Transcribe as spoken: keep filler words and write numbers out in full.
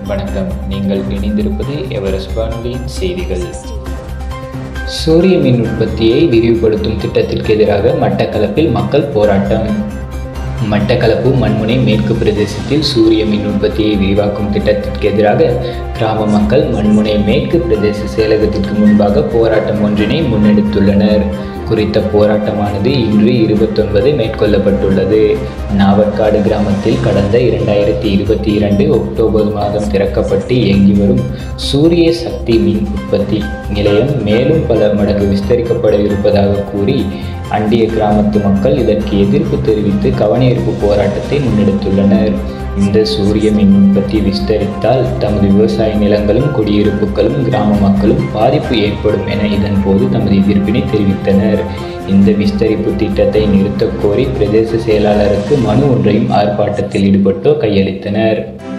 வணக்கம். நீங்கள் இணைந்திருப்பது எவரெஸ்ட் வானொலியின் செய்திகள். சூரிய மின் உற்பத்தியை விரிவுபடுத்தும் திட்டத்திற்கு எதிராக மட்டக்களப்பில் மக்கள் போராட்டம். மட்டக்களப்பு மண்முனை மேற்கு பிரதேசத்தில் சூரிய மின் உற்பத்தியை விரிவாக்கும் திட்டத்திற்கு எதிராக கிராம மக்கள் மண்முனை மேற்கு பிரதேச செயலகத்திற்கு முன்பாக போராட்டம் ஒன்றினை முன்னெடுத்துள்ளனர். குறித்த போராட்டமானது இன்று இருபத்தொன்பது மேற்கொள்ளப்பட்டுள்ளது. நாவற்காடு கிராமத்தில் கடந்த இரண்டாயிரத்தி இருபத்தி இரண்டு அக்டோபர் மாதம் திறக்கப்பட்டு இயங்கி வரும் சூரிய சக்தி மின் உற்பத்தி நிலையம் மேலும் பல மடங்கு விஸ்தரிக்கப்பட இருப்பதாக கூறி அண்டிய கிராமத்து மக்கள் இதற்கு எதிர்ப்பு தெரிவித்து கவனஈர்ப்பு போராட்டத்தை முன்னெடுத்துள்ளனர். இந்த சூரிய மின் உற்பத்தி விஸ்தரித்தால் தமது விவசாய நிலங்களும் குடியிருப்புகளும் கிராம மக்களும் பாதிப்பு ஏற்படும் என இதன் போது தமது எதிர்ப்பினை தெரிவித்தனர். இந்த விஸ்தரிப்பு திட்டத்தை நிறுத்தக் கோரி பிரதேச செயலாளருக்கு மனு ஒன்றையும் ஆர்ப்பாட்டத்தில் ஈடுபட்டோர் கையளித்தனர்.